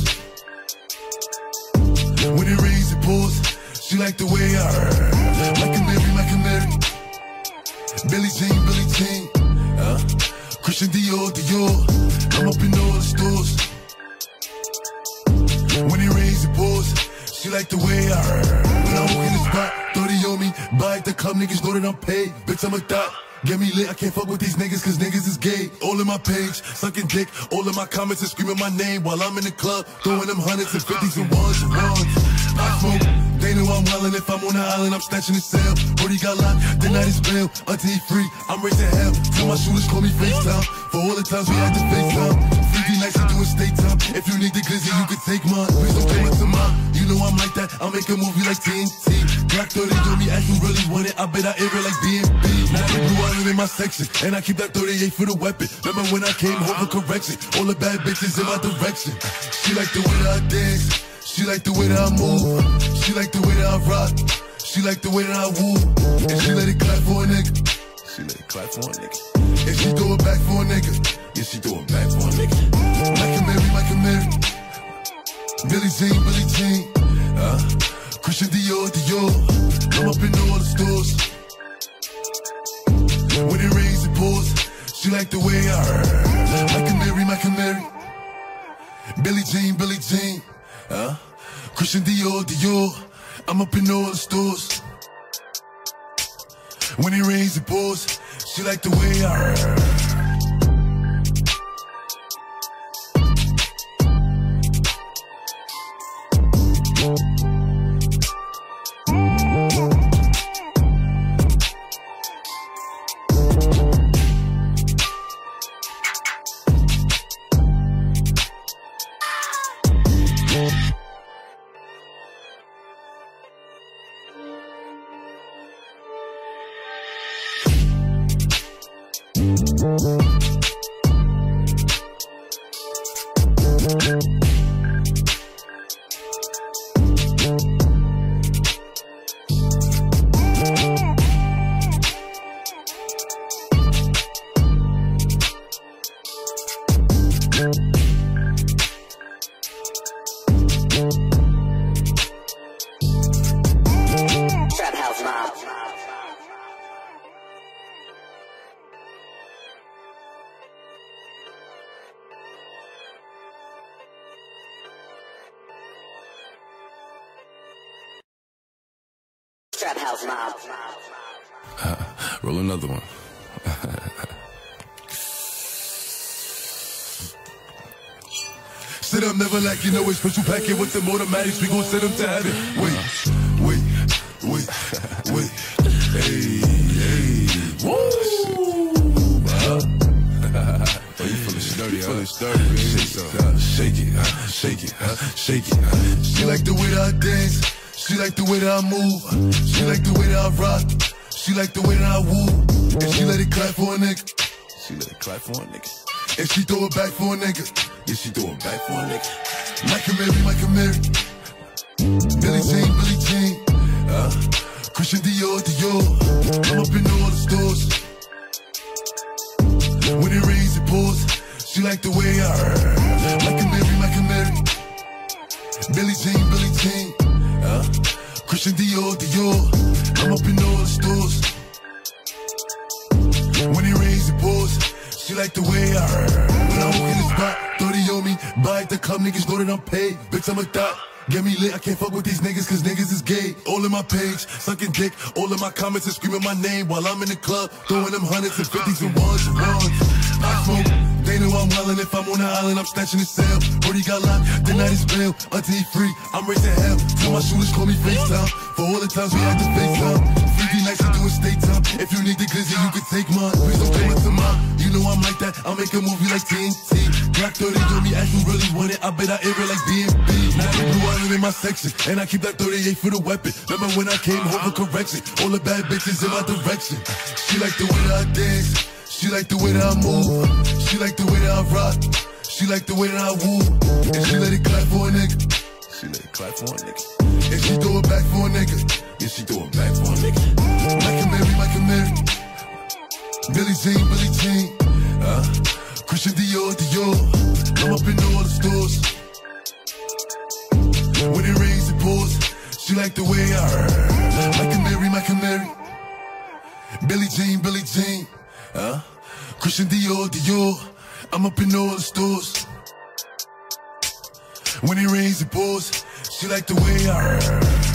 When it rains, it pours. She like the way I heard. Michael Mary, Michael Mary. Billie Jean, Billie Jean. Uh, Christian Dior, Dior. I'm up in all the stores. When it rains, it pours. She like the way I heard. When I walk in the spot, thirty on me. Buy at the club, niggas know that I'm paid. Bitch, I'm a thot. Get me lit, I can't fuck with these niggas cause niggas is gay. All in my page, sucking dick. All in my comments and screaming my name while I'm in the club. Throwing them hundreds and fifties and ones and ones. I smoke, they know I'm wildin'. If I'm on the island, I'm snatching his cell. Brody got locked, the night is bail. Until he free, I'm raising hell. Till my shooters call me FaceTime. For all the times we had to FaceTime. Freaky nights to do a state time. If you need the glizzy, you can take mine. Please don't come into mine. You know I'm like that. I'll make a movie like T N T. Glock thirty on me, as you really want it. I bet I air it like B and B. Now they blue island in my section, and I keep that thirty-eight for the weapon. Remember when I came home for correction? All the bad bitches in my direction. She like the way that I dance. She like the way that I move. She like the way that I rock. She like the way that I woo. And she let it clap for a nigga. She let it clap for a nigga. And she throw it back for a nigga. Yeah, she throw it back for a nigga. Michael Mary, Michael Mary. Billie Jean, Billie Jean. Uh, Christian Dior, Dior. I'm up in all the stores. When it rains, it pours. She like the way I heard. Michael Mary, Michael Mary. Billie Jean, Billie Jean. Uh, Christian Dior, Dior. I'm up in all the stores. When it rains, it pours. She like the way I heard. Trap House Mob. Trap House Mob. Uh, roll another one. Sit up, never like you know it's special packet with them automatics. We gon' send them to heaven. Wait, wait, wait, wait. Hey, hey, woo! Uh, Oh, you feeling sturdy, huh? Feeling sturdy, man. Shake it, uh, shake it, uh, shake it, uh, shake it. Uh. She like the way that I dance. She like the way that I move. She like the way that I rock. She like the way that I woo. And she let it clap for a nigga. She let it clap for a nigga. And she throw it back for a nigga. Yeah, she throw it back for a nigga. Micah Mary, Micah Mary. Billie Jean, Billie Jean. Uh, Christian Dior, Dior. I'm up in all the stores. When it rains, it pours. She like the way I heard. Micah Mary, Micah Mary. Billie Jean, Billie Jean. Uh, Christian Dior, Dior. I'm up in all the stores. When it rains, it pours. She like the way I heard. When I walk in the spot, thirty on me. Buy at the club, niggas know that I'm paid. Bitch, I'm a thot. Get me lit, I can't fuck with these niggas cause niggas is gay. All in my page, sucking dick. All in my comments and screaming my name while I'm in the club. Throwing them hundreds and fifties and ones and ones. I smoke, they know I'm wildin'. If I'm on the island, I'm snatching his cell. Brody got locked, the night is bail. Until he free, I'm raising hell. Till my shooters call me FaceTime. For all the times we had to FaceTime. Freaky nights to do a state time. If you need the glizzy, you can take mine. Please don't come into mine. You know I'm like that, I'll make a movie like T N T. Glock thirty on me, as you really want it. I bet I air it like B and B. Now they blue island in my section, and I keep that thirty-eight for the weapon. Remember when I came home for correction? All the bad bitches in my direction. She like the way that I dance. She like the way that I move. She like the way that I rock. She like the way that I woo. And she let it clap for a nigga. She let it clap for a nigga. And she throw it back for a nigga. Yeah, she throw it back for a nigga. Micah Mary, Micah Mary. Billie Jean, Billie Jean. Uh, Christian Dior, Dior. I'm up in all the stores. When it rains, it pours. She like the way I heard. Micah Mary, Micah Mary. Billie Jean, Billie Jean. Uh, Christian Dior, Dior. I'm up in all the stores. When it rains, it pours. She like the way I heard.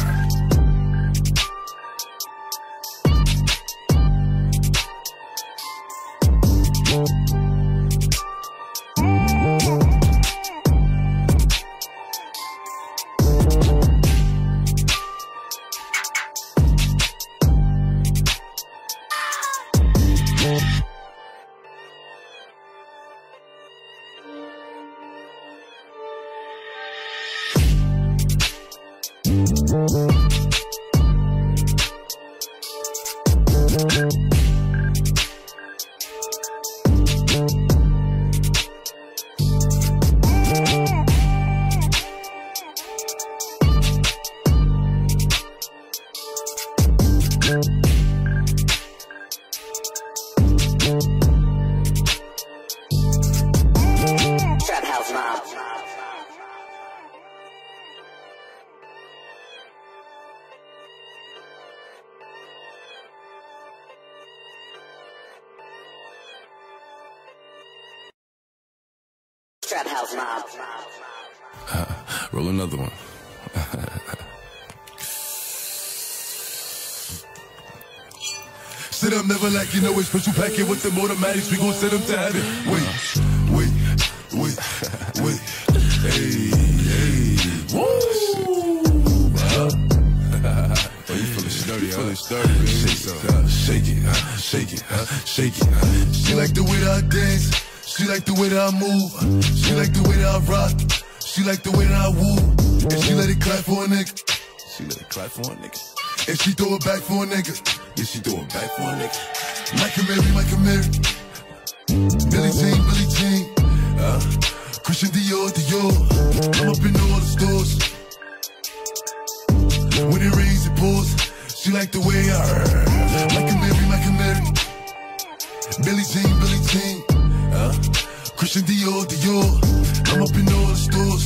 Trap House Mob. Trap House Mob. Uh, roll another one. Sit up, never like you know it's special packet with them automatics. We gon' send them to heaven. Wait, wait, wait, wait. Hey, hey, woo! Uh, Oh, you feeling sturdy, huh? Feeling sturdy, man. Shake it, uh, shake it, uh, shake it, uh, shake it. Uh. She like the way that I dance. She like the way that I move. She like the way that I rock. She like the way that I woo. And she let it clap for a nigga. She let it clap for a nigga. And she throw it back for a nigga. Yeah, she throw it back for a nigga. Micah Mary, Micah Mary. Billie Jean, Billie Jean, uh, Christian Dior, Dior. I'm up in all the stores. When it rains, it pours. She like the way I heard. Like a Mary, like a Mary. Billie Jean, Billie Jean, uh, Christian Dior, Dior. I'm up in all the stores.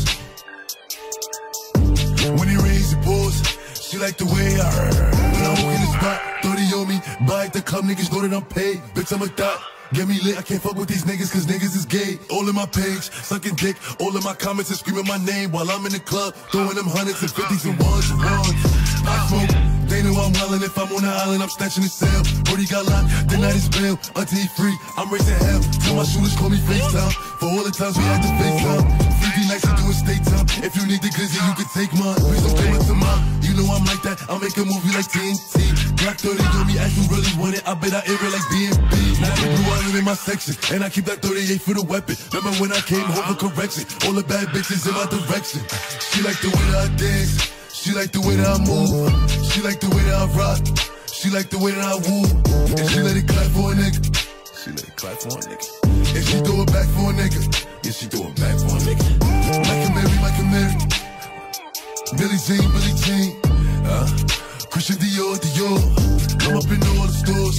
When it rains, it pours. She like the way I heard. When I walk in the spot, thirty on me. Buy at the club, niggas know that I'm paid. Bitch, I'm a thot. Get me lit, I can't fuck with these niggas cause niggas is gay. All in my page, sucking dick. All in my comments and screaming my name while I'm in the club, throwing them hundreds and fifties and ones and ones. I smoke, they know I'm wildin'. If I'm on the island, I'm snatching the cell. Brody got locked, the night is bail. Until he free, I'm raising hell. Tell my shooters call me FaceTime. For all the times we had to FaceTime. fifty nights I do a state time. If you need the glizzy, you can take mine. Please don't pay it to mine. You know I'm like that, I'll make a movie like T N T. Black thirty on me, ask you really want it. I bet I air it like B and B. Now I grew out in my section, and I keep that thirty-eight for the weapon. Remember when I came home for correction? All the bad bitches in my direction. She like the way that I dance. She like the way that I move. She like the way that I rock. She like the way that I woo. And she let it clap for a nigga. She let it clap for a nigga. And she throw it back for a nigga. Yeah, she throw it back for a nigga. Like a Mary, like a Mary. Billie Jean, Billie Jean, uh, Christian Dior, Dior. I'm up in all the stores.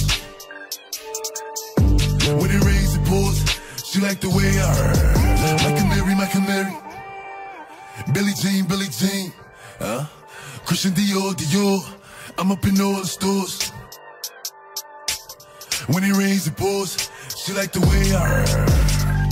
When it rains, it pours. She like the way I heard. Like a Mary, like a Mary. Billie Jean, Billie Jean, uh, Christian Dior, Dior. I'm up in all the stores. When it rains, it pours. She like the way I heard.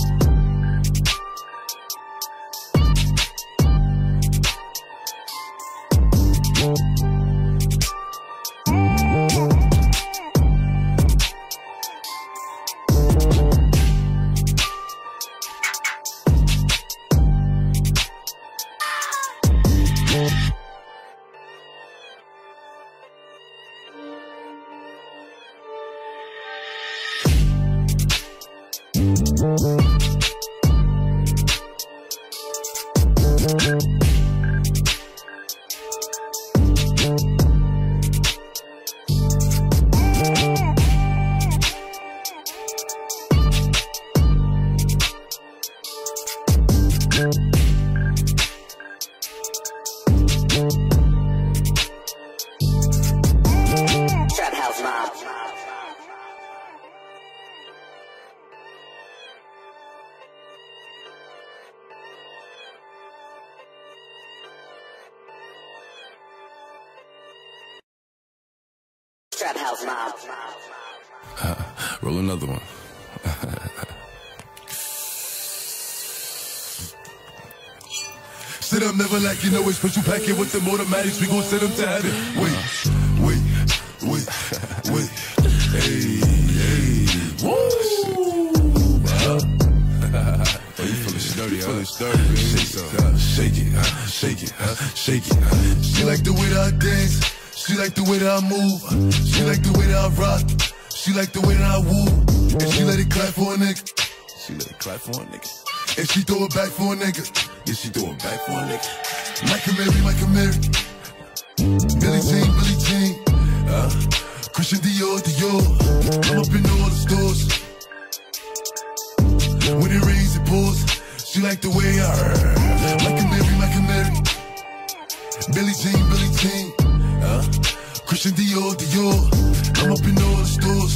Trap House Mob. Trap House Mob. Uh, roll another one. Sit up, never like you know it's special packet with them automatics. We gon' send them to heaven. Wait, wait, wait, wait. Hey, hey, woo! Uh, Oh, you feeling sturdy, huh? Sturdy, man. Shake it, uh, shake it, uh, shake it, uh, shake it. Uh. She like the way that I dance. She like the way that I move. She like the way that I rock. She like the way that I woo. And she let it clap for a nigga. She let it clap for a nigga. And she throw it back for a nigga. Yeah, she throw it back for a nigga. Like a Mary, like a Mary. Billie Jean, Billie Jean, uh, Christian Dior, Dior. I'm up in all the stores. When it rains, it pours. She like the way I heard. Like a Mary, like a Mary. Billie Jean, Billie Jean, uh, Christian Dior, Dior. I'm up in all the stores.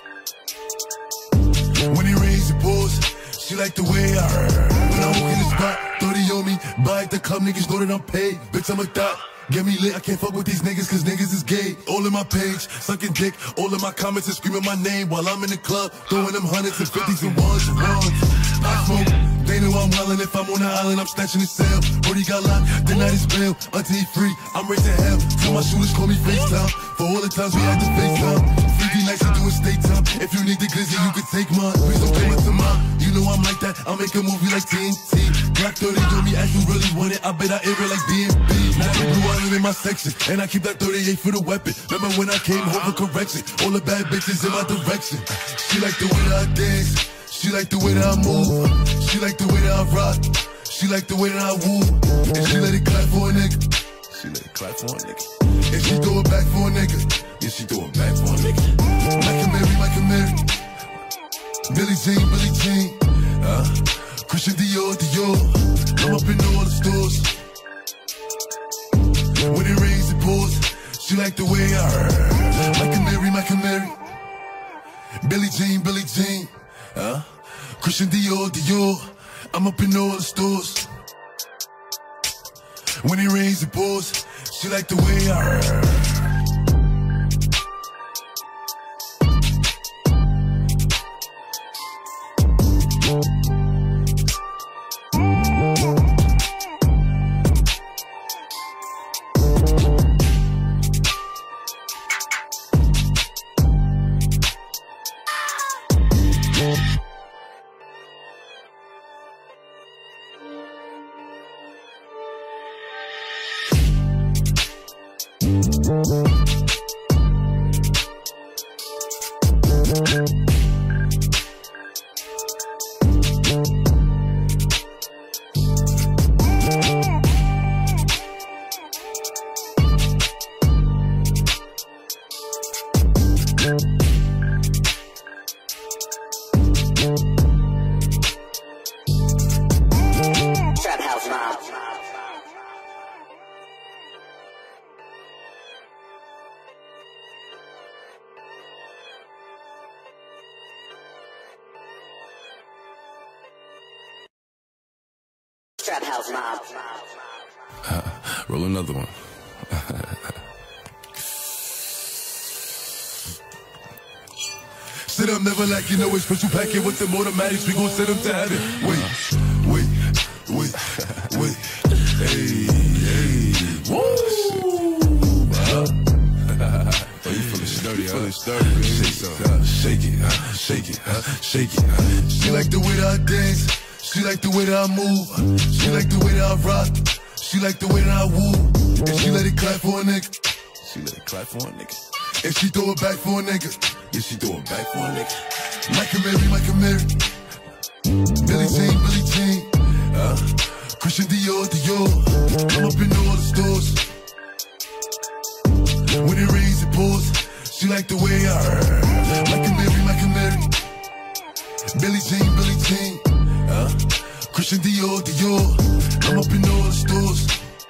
When it rains, it pours. She like the way I heard. When I walk in the spot, thirty on me. Buy at the club, niggas know that I'm paid. Bitch, I'm a thot. Get me lit, I can't fuck with these niggas cause niggas is gay. All in my page, sucking dick. All in my comments and screaming my name while I'm in the club, throwing them hundreds and fifties and ones and ones. I smoke, they know I'm wildin'. If I'm on the island, I'm snatching the cell. Brody got locked, the night is bail. Until he free, I'm raising hell. Tell my shooters call me FaceTime. For all the times we had to FaceTime. fifty nights I do a state time. If you need the glizzy, you can take mine. Please don't pay it to mine. You know I'm like that, I'll make a movie like T N T. Black thirty on me, ask you really want it. I bet I air it like B and B. Now I grew out in my section, and I keep that thirty-eight for the weapon. Remember when I came home for correction? All the bad bitches in my direction. She like the way that I dance. She like the way that I move. She like the way that I rock. She like the way that I woo. And she let it clap for a nigga. She let it clap for a nigga. And she throw it back for a nigga. Yeah, she throw it back for a nigga. Like a Mary, like a Mary. Billie Jean, Billie Jean, uh, Christian Dior, Dior. I'm up in all the stores. When it rains, it pours. She like the way I heard. My canary, my canary. Billie Jean, Billie Jean, uh, Christian Dior, Dior. I'm up in all the stores. When it rains, it pours. She like the way I heard. Trap House Mob. Trap House Mob. Uh, roll another one. Sit up, never like you know it's special packet with them automatics. We gon' send them to heaven. Wait, wait, wait, wait. Hey, hey, woo! Oh, you feeling sturdy, huh? Feeling sturdy, man. Shake it, uh, shake it, uh, shake it, uh, shake it. Uh. She like the way that I dance. She like the way that I move. She like the way that I rock. She like the way that I woo. And she let it clap for a nigga. She let it clap for a nigga. And she throw it back for a nigga. Yeah, she throw it back for a nigga. My canary, my canary. Billie Jean, Billie Jean, uh, Christian Dior, Dior. I'm up in all the stores. When it rains, it pours. She like the way I heard. My canary, my canary. Billie Jean, Billie Jean, uh, Christian Dior, Dior. I'm up in all the stores.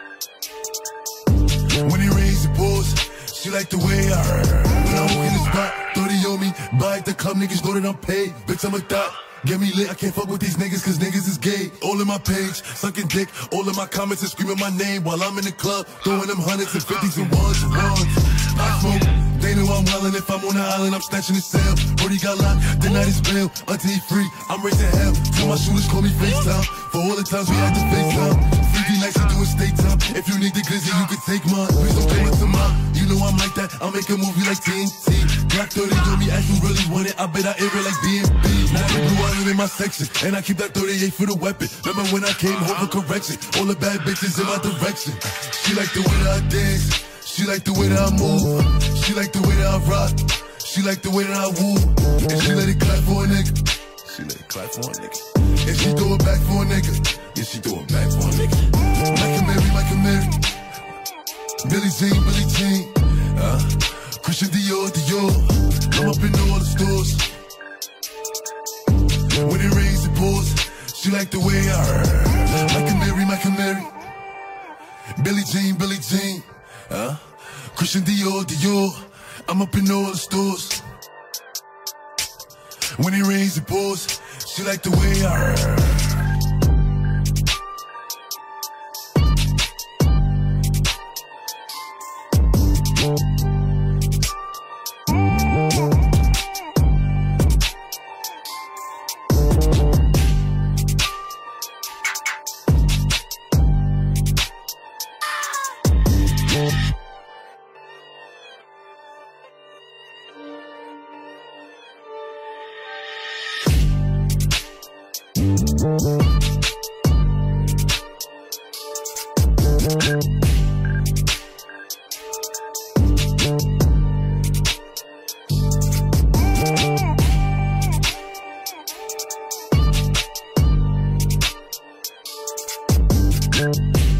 When it rains, it pours. She like the way I heard. When I walk in the spot, thirty on me. Buy at the club, niggas know that I'm paid. Bitch, I'm a thot. Get me lit, I can't fuck with these niggas cause niggas is gay. All in my page, sucking dick. All in my comments and screaming my name while I'm in the club. Throwing them hundreds and fifties and ones and ones. I smoke, they know I'm wildin'. If I'm on the island, I'm snatching the cell. Brody got locked, the night is bail. Until he free, I'm raising hell. Till my shooters call me FaceTime. For all the times we had to FaceTime. Freaky nights, I do a state time. If you need the glizzy, you can take mine. Please don't play with the mom. You know I'm like that, I'll make a movie like T N T. Glock thirty on me, as you really want it. I bet I air it like D M B. Now I blew out in my section, and I keep that thirty-eight for the weapon. Remember when I came home for correction? All the bad bitches in my direction. She like the way that I dance. She like the way that I move. She like the way that I rock. She like the way that I woo. And she let it clap for a nigga. She let it clap for a nigga. And she throw it back for a nigga. Yeah, she throw it back for a nigga. My canary, my canary. Billie Jean, Billie Jean, uh, Christian Dior, Dior. I'm up in all the stores. When it rains, it pours. She like the way I heard. My canary, my canary. Billie Jean, Billie Jean, uh, Christian Dior, Dior. I'm up in all the stores. When it rains, it pours. She like the way I heard. Yeah.